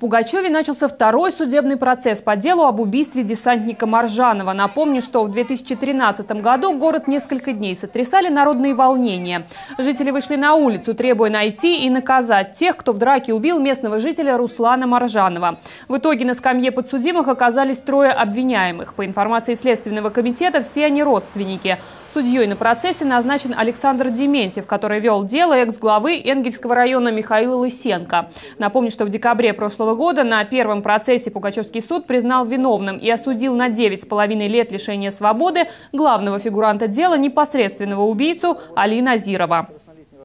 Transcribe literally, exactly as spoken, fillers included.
Пугачеве начался второй судебный процесс по делу об убийстве десантника Маржанова. Напомню, что в две тысячи тринадцатом году город несколько дней сотрясали народные волнения. Жители вышли на улицу, требуя найти и наказать тех, кто в драке убил местного жителя Руслана Маржанова. В итоге на скамье подсудимых оказались трое обвиняемых. По информации Следственного комитета, все они родственники. Судьей на процессе назначен Александр Дементьев, который вел дело экс-главы Энгельского района Михаила Лысенко. Напомню, что в декабре прошлого года на первом процессе Пугачевский суд признал виновным и осудил на девять с половиной лет лишения свободы главного фигуранта дела, непосредственного убийцу Али Назирова.